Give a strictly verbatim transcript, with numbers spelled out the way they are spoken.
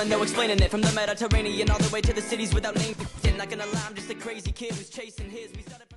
no explaining it. From the Mediterranean all the way to the cities without names. Not gonna lie, I'm just a crazy kid who's chasing his. We started